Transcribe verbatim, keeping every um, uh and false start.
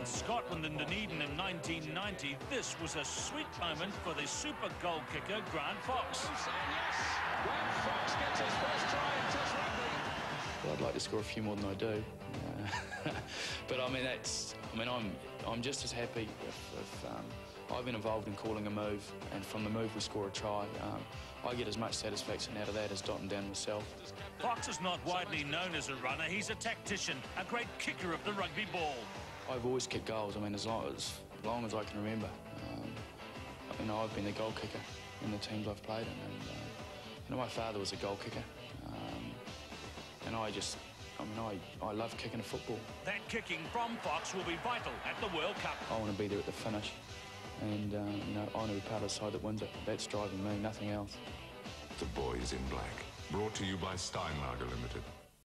against Scotland in Dunedin in nineteen ninety, this was a sweet moment for the super goal kicker Grant Fox. And yes, Grant Fox gets his first try in Test rugby. Well, I'd like to score a few more than I do. Uh, but I mean, that's. I mean, I'm. I'm just as happy if, if um, I've been involved in calling a move, and from the move we score a try. Um, I get as much satisfaction out of that as dotting down myself. Fox is not widely known as a runner. He's a tactician, a great kicker of the rugby ball. I've always kicked goals. I mean, as long as, as long as I can remember. Um, you know, I've been the goal kicker in the teams I've played in, and uh, you know, my father was a goal kicker, um, and I just. I mean, I, I love kicking a football. That kicking from Fox will be vital at the World Cup. I want to be there at the finish, and, um, you know, I want to be part of the side that wins it. That's driving me, nothing else. The Boys in Black, brought to you by Steinlager Limited.